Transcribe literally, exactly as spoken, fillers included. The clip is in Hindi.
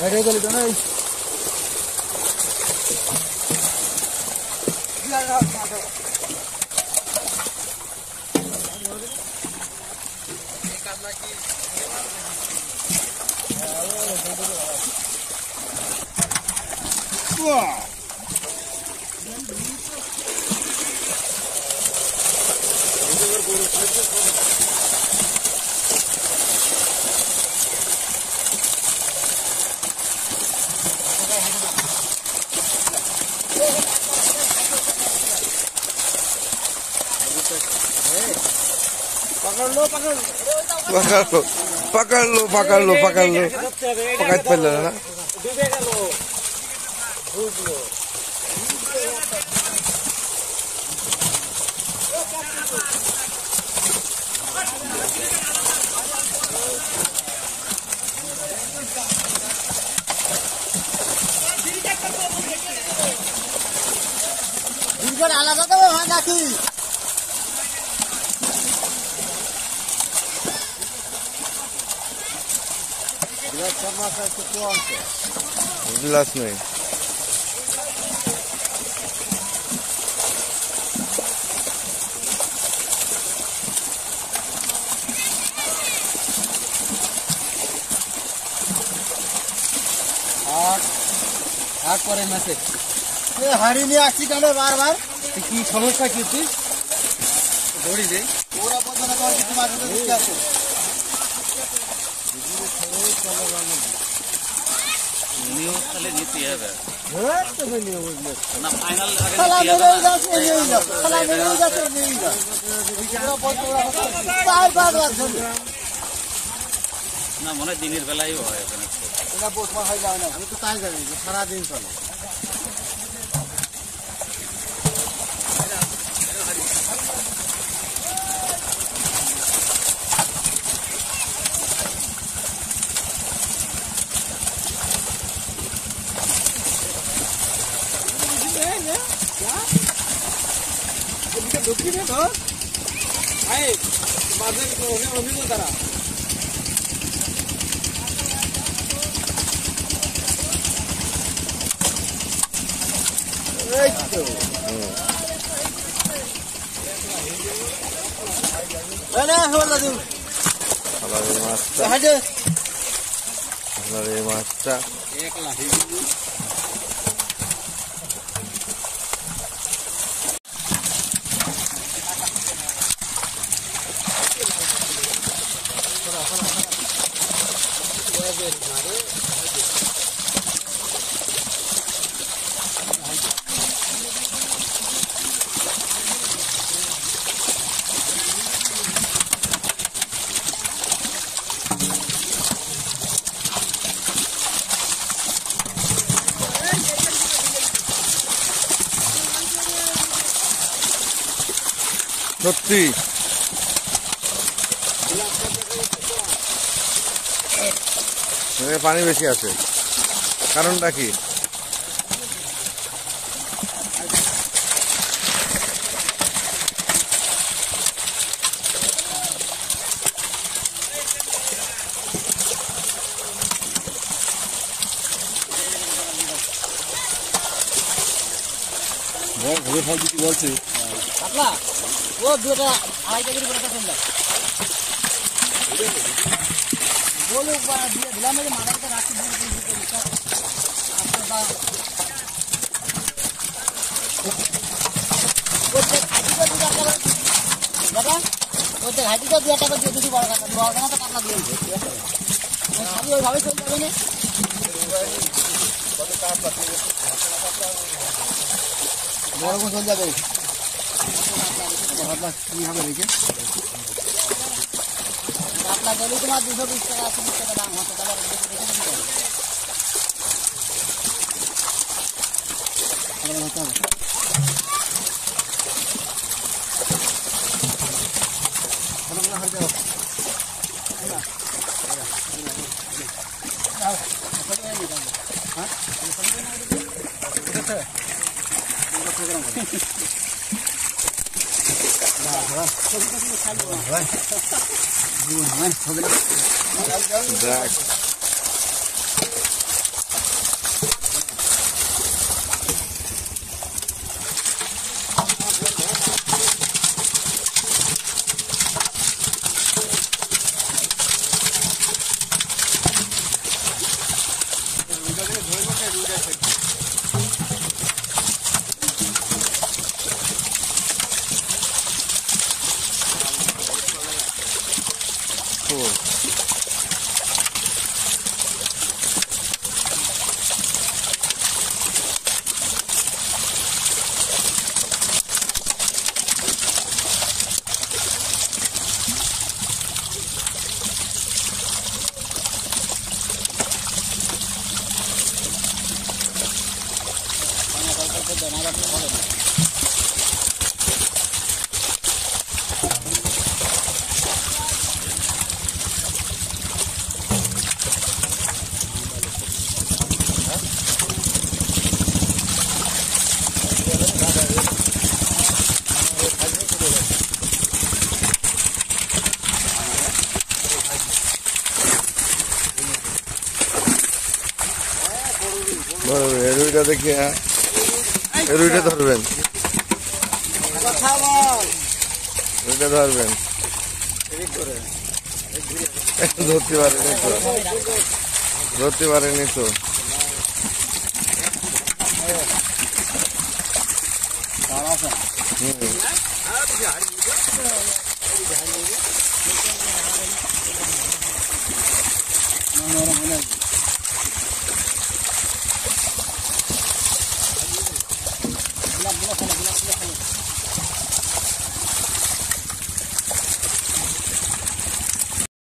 বাইরে গেলি তো নাই पकड़ लो पकड़ लो पकड़ लो पकड़ लो पकड़ लो पकड़ पहले ना डूबेगा लो डूब लो इनका डाला था तो वहाँ जाती गिलास नहीं आठ आठ परे मैसेज ये हाड़ी नहीं आसी काने बार बार की समस्या की थी दौड़ी दे पूरा पता ना कौन कितनी बात है क्या तो न्यूज़ वाले नीति है वे तो नहीं न्यूज़ में ना फाइनल अगर नहीं है फला मेरे उधर से नहीं है पूरा बहुत पूरा बार बार बात सुन ना मने दिनेर बेला ही হয় এখানে এটা বহুত মার হয় যায় না আমি তো তাই জানি যে সারা দিন চলে दुखी में तो आए बाजार को होने होने को करा एक तो अरे होला दू हमारे मास्टर हटे हमारे मास्टर एक लाठी সত্যি পানি বেশি আছে কারণটা কি ঘুরে ফল দিতে বলছে পাতলা ও দুটো আড়াই কেজির করে সুন্দর বলো দিয়ে দিলাম যে মাথাটা রাখতে দাদা ওতে ঘাটি তো দু টাকা দিয়ে দুটি বড় কাটা বড় কাটা কাটা দিয়ে খালি ওইভাবে চলে যাবে না বড় কোন চলে যাবে কি হবে রেখে আপনার গেলে তোমার দুশো বিশ টাকা আশি বিশ টাকা দাম হতো তাহলে খবর? রুইটা দেখি, হ্যাঁ রুইটা ধরবেন, রুইটা ধরবেন, ধরতে পারেনি তো, ধরতে পারেনি তো। হম